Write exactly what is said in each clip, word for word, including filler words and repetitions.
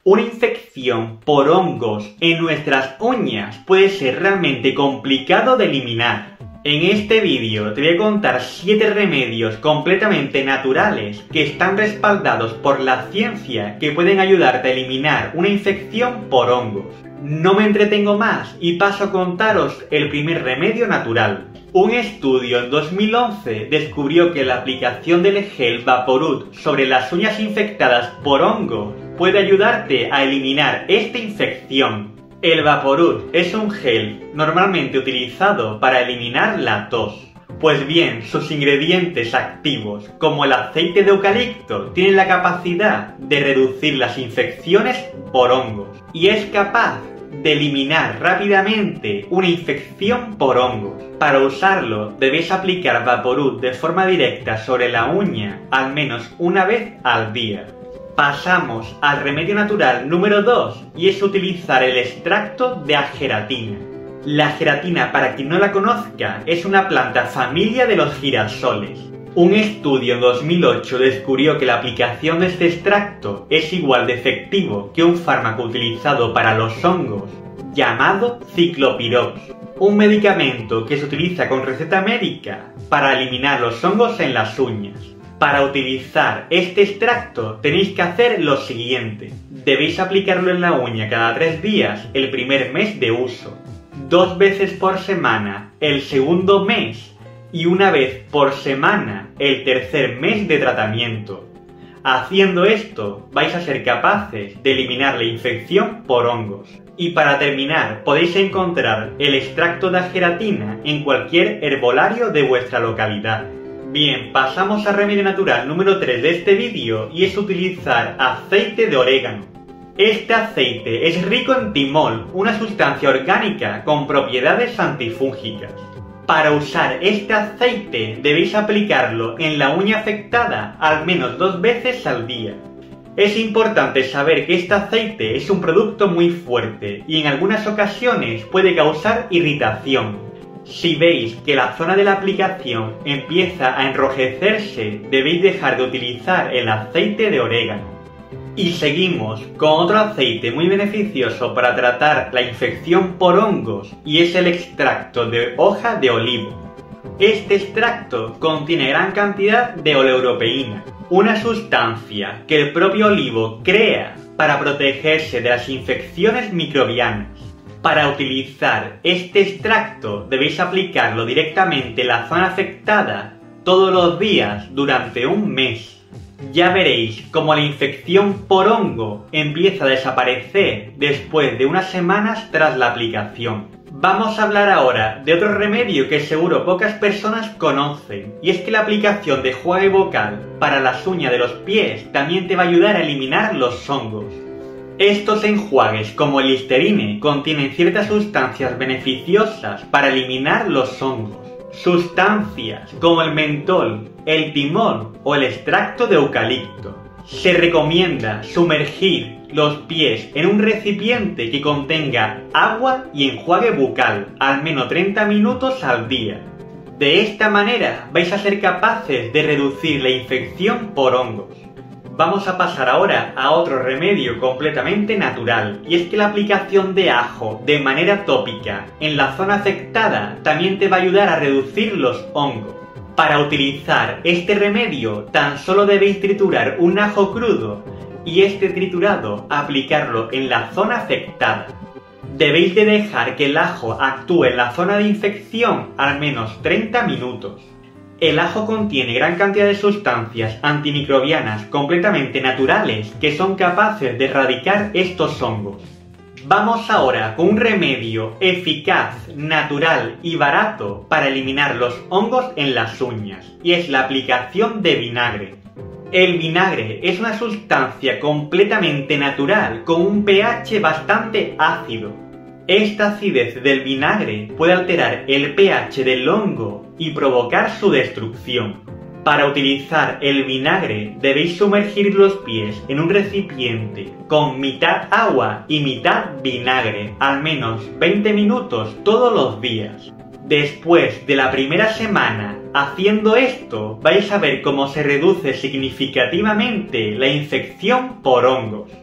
Una infección por hongos en nuestras uñas puede ser realmente complicado de eliminar. En este vídeo te voy a contar siete remedios completamente naturales que están respaldados por la ciencia que pueden ayudarte a eliminar una infección por hongos. No me entretengo más y paso a contaros el primer remedio natural. Un estudio en dos mil once descubrió que la aplicación del gel Vaporub sobre las uñas infectadas por hongos puede ayudarte a eliminar esta infección. El Vaporub es un gel normalmente utilizado para eliminar la tos. Pues bien, sus ingredientes activos, como el aceite de eucalipto, tienen la capacidad de reducir las infecciones por hongos y es capaz de eliminar rápidamente una infección por hongos. Para usarlo, debéis aplicar Vaporub de forma directa sobre la uña al menos una vez al día. Pasamos al remedio natural número dos y es utilizar el extracto de ageratina. La ageratina, para quien no la conozca, es una planta familia de los girasoles. Un estudio en dos mil ocho descubrió que la aplicación de este extracto es igual de efectivo que un fármaco utilizado para los hongos, llamado Ciclopirox, un medicamento que se utiliza con receta médica para eliminar los hongos en las uñas. Para utilizar este extracto tenéis que hacer lo siguiente. Debéis aplicarlo en la uña cada tres días el primer mes de uso, dos veces por semana el segundo mes y una vez por semana el tercer mes de tratamiento. Haciendo esto vais a ser capaces de eliminar la infección por hongos. Y para terminar, podéis encontrar el extracto de ageratina en cualquier herbolario de vuestra localidad. Bien, pasamos al remedio natural número tres de este vídeo y es utilizar aceite de orégano. Este aceite es rico en timol, una sustancia orgánica con propiedades antifúngicas. Para usar este aceite debéis aplicarlo en la uña afectada al menos dos veces al día. Es importante saber que este aceite es un producto muy fuerte y en algunas ocasiones puede causar irritación. Si veis que la zona de la aplicación empieza a enrojecerse, debéis dejar de utilizar el aceite de orégano. Y seguimos con otro aceite muy beneficioso para tratar la infección por hongos y es el extracto de hoja de olivo. Este extracto contiene gran cantidad de oleuropeína, una sustancia que el propio olivo crea para protegerse de las infecciones microbianas. Para utilizar este extracto debéis aplicarlo directamente en la zona afectada todos los días durante un mes. Ya veréis cómo la infección por hongo empieza a desaparecer después de unas semanas tras la aplicación. Vamos a hablar ahora de otro remedio que seguro pocas personas conocen, y es que la aplicación de enjuague bucal para las uñas de los pies también te va a ayudar a eliminar los hongos. Estos enjuagues, como el Listerine, contienen ciertas sustancias beneficiosas para eliminar los hongos. Sustancias como el mentol, el timol o el extracto de eucalipto. Se recomienda sumergir los pies en un recipiente que contenga agua y enjuague bucal al menos treinta minutos al día. De esta manera vais a ser capaces de reducir la infección por hongos. Vamos a pasar ahora a otro remedio completamente natural, y es que la aplicación de ajo de manera tópica en la zona afectada también te va a ayudar a reducir los hongos. Para utilizar este remedio tan solo debéis triturar un ajo crudo y este triturado aplicarlo en la zona afectada. Debéis de dejar que el ajo actúe en la zona de infección al menos treinta minutos. El ajo contiene gran cantidad de sustancias antimicrobianas completamente naturales que son capaces de erradicar estos hongos. Vamos ahora con un remedio eficaz, natural y barato para eliminar los hongos en las uñas, y es la aplicación de vinagre. El vinagre es una sustancia completamente natural con un pH bastante ácido. Esta acidez del vinagre puede alterar el pH del hongo y provocar su destrucción. Para utilizar el vinagre debéis sumergir los pies en un recipiente con mitad agua y mitad vinagre, al menos veinte minutos todos los días. Después de la primera semana haciendo esto, vais a ver cómo se reduce significativamente la infección por hongos.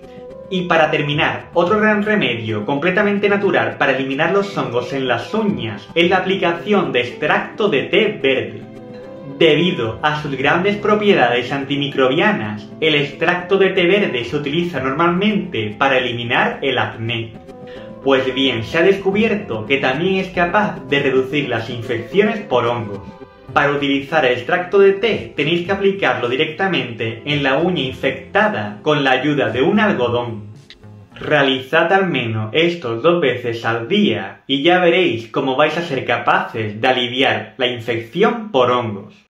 Y para terminar, otro gran remedio completamente natural para eliminar los hongos en las uñas es la aplicación de extracto de té verde. Debido a sus grandes propiedades antimicrobianas, el extracto de té verde se utiliza normalmente para eliminar el acné. Pues bien, se ha descubierto que también es capaz de reducir las infecciones por hongos. Para utilizar el extracto de té tenéis que aplicarlo directamente en la uña infectada con la ayuda de un algodón. Realizad al menos esto dos veces al día y ya veréis cómo vais a ser capaces de aliviar la infección por hongos.